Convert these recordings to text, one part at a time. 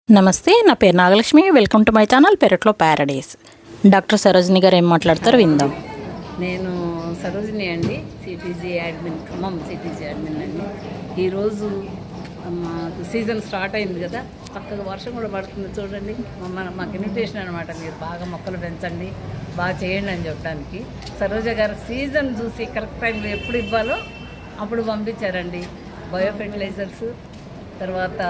నమస్తే, నా పేరు Nagalakshmi. Welcome to my channel పెరట్లో ప్యారడైస్. డాక్టర్ సరోజిని గారు ఏం మాట్లాడతారో విందాం. నేను సరోజిని అండి, CTG admin, Khammam CTG admin అండి. ఈరోజు మాకు సీజన్ స్టార్ట్ అయింది కదా, చక్కగా వర్షం కూడా పడుతుంది చూడండి. మాకు ఇన్విటేషన్ అనమాట, మీరు బాగా మొక్కలు పెంచండి, బాగా చేయండి అని చెప్పడానికి. సరోజ గారు సీజన్ చూసి కరెక్ట్ టైంలో ఎప్పుడు ఇవ్వాలో అప్పుడు పంపించారండి. బయో ఫెర్టిలైజర్స్, తర్వాత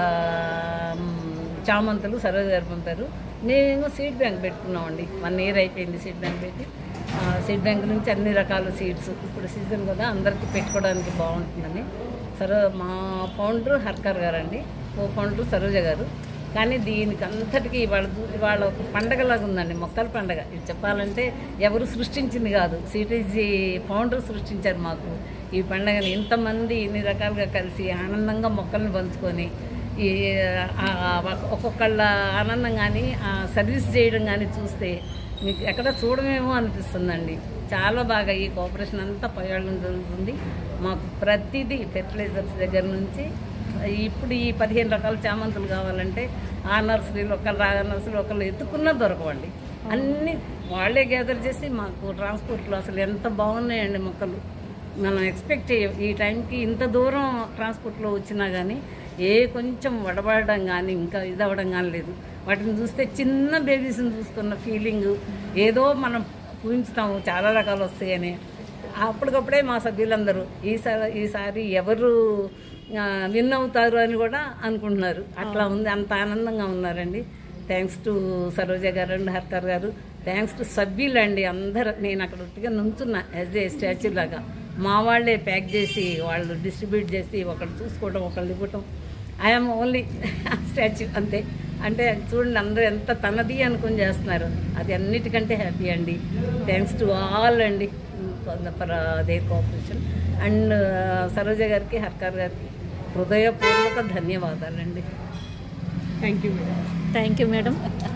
చామంతులు సరోజ గారు పంపారు. మేము సీడ్ బ్యాంక్ పెట్టుకున్నామండి. 1 year అయిపోయింది సీడ్ బ్యాంక్ పెట్టి. సీడ్ బ్యాంక్ నుంచి అన్ని రకాల సీడ్స్ ఇప్పుడు సీజన్ కదా అందరికీ పెట్టుకోవడానికి బాగుంటుందని మా ఫౌండర్ హర్కర్ గారు అండి, ఫౌండర్ సరోజ గారు. కానీ దీనికి అంతటికీ ఇవాళ ఒక పండగలాగా ఉందండి, మొక్కల పండగ. ఇది చెప్పాలంటే ఎవరు సృష్టించింది కాదు, సిటీజీ ఫౌండర్ సృష్టించారు మాకు ఈ పండగని. ఇంతమంది ఇన్ని రకాలుగా కలిసి ఆనందంగా మొక్కల్ని పంచుకొని ఈ ఒక్కొక్కళ్ళ ఆనందం కానీ సర్వీస్ చేయడం కానీ చూస్తే మీకు ఎక్కడ చూడమేమో అనిపిస్తుందండి. చాలా బాగా ఈ కోఆపరేషన్ అంతా పయ్యాళ్ళం జరుగుతుంది. మాకు ప్రతిదీ ఫెర్టిలైజర్స్ దగ్గర నుంచి ఇప్పుడు ఈ 15 రకాల చామంతులు కావాలంటే ఆ నర్సరీలో ఒకళ్ళు ఎత్తుకున్నా దొరకవండి. అన్నీ వాళ్ళే గ్యాదర్ చేసి మాకు ట్రాన్స్పోర్ట్లో అసలు ఎంత బాగున్నాయండి మొక్కలు. మనం ఎక్స్పెక్ట్ చేయం ఈ టైంకి ఇంత దూరం ట్రాన్స్పోర్ట్లో వచ్చినా కానీ కొంచెం వడబడడం కానీ ఇంకా ఇదవ్వడం కానీ లేదు. వాటిని చూస్తే చిన్న బేబీస్ని చూస్తున్న ఫీలింగు, ఏదో మనం ఊహించుతాము చాలా రకాలు వస్తాయని. అప్పటికప్పుడే మా సభ్యులందరూ ఈసారి ఎవరు విన్ అవుతారు అని కూడా అనుకుంటున్నారు. అట్లా ఉంది, అంత ఆనందంగా ఉన్నారండి. థ్యాంక్స్ టు సరోజ గారు అండ్ హర్కర్ గారు, థ్యాంక్స్ టు సభ్యులండి అందరూ. నేను అక్కడ ఒట్టిగా నుంచున్నా యాజ్ ఏ స్టాచ్యూ లాగా. మా వాళ్ళే ప్యాక్ చేసి వాళ్ళు డిస్ట్రిబ్యూట్ చేసి ఒకళ్ళు చూసుకోవడం ఒకళ్ళు ఇవ్వటం. ఐఎమ్ ఓన్లీ స్టాచ్యూ అంతే. అంటే చూడండి అందరూ ఎంత తనది అనుకుని చేస్తున్నారు, అది అన్నిటికంటే హ్యాపీ అండి. థ్యాంక్స్ టు ఆల్ అండి for their cooperation. And Saroja గారికి హర్కర్ గారికి హృదయపూర్వక ధన్యవాదాలండి. Thank you madam.